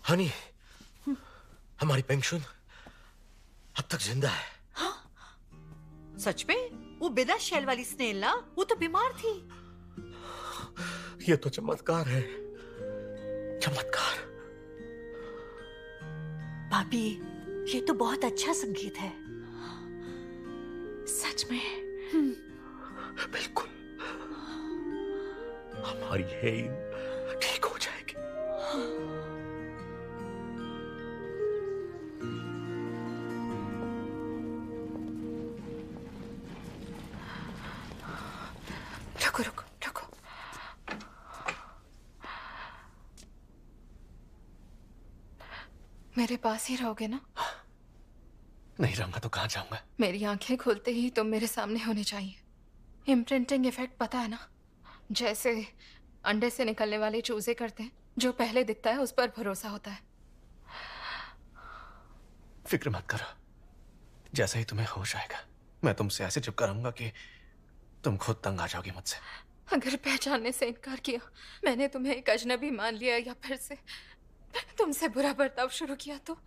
हनी, हमारी पेंशन अब तक जिंदा है। हाँ? सच में? वो बिना शेल वाली स्नेल ना, वो तो बीमार थी। ये तो चमत्कार है, चमत्कार। भाभी, ये तो बहुत अच्छा संगीत है। सच में? बिल्कुल। हमारी हेन ठीक हो जाएगी। रुको रुको रुको। मेरे पास ही रहोगे ना? नहीं रहूंगा तो कहां जाऊंगा? मेरी आंखें खुलते ही तुम मेरे सामने होने चाहिए। इम्प्रिंटिंग इफेक्ट पता है ना? जैसे अंडे से निकलने वाले चूजे करते हैं, जो पहले दिखता है उस पर भरोसा होता है। फिक्र मत करो, जैसे ही तुम्हें होश आएगा मैं तुमसे ऐसे चिपका रहूंगा कि तुम खुद तंग आ जाओगी मुझसे। अगर पहचानने से इनकार किया, मैंने तुम्हें एक अजनबी मान लिया या फिर से तुमसे बुरा बर्ताव शुरू किया तो?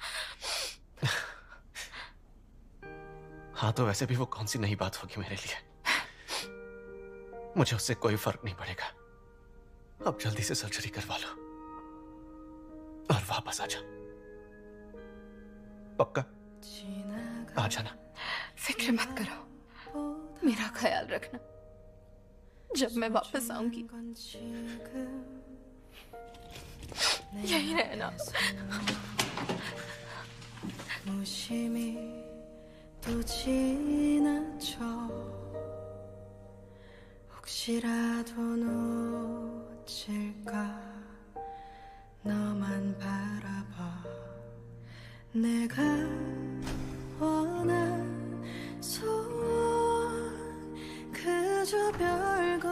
हाँ, तो वैसे भी वो कौन सी नई बात होगी मेरे लिए। मुझे उससे कोई फर्क नहीं पड़ेगा। अब जल्दी से सर्जरी करवा लो और वापस आ जा। पक्का आ जाना। फिक्र मत करो, मेरा ख्याल रखना। जब मैं वापस आऊंगी यही रहना। 또 지나쳐 혹시라도 놓칠까 너만 바라봐 내가 원한 소원 그저 별거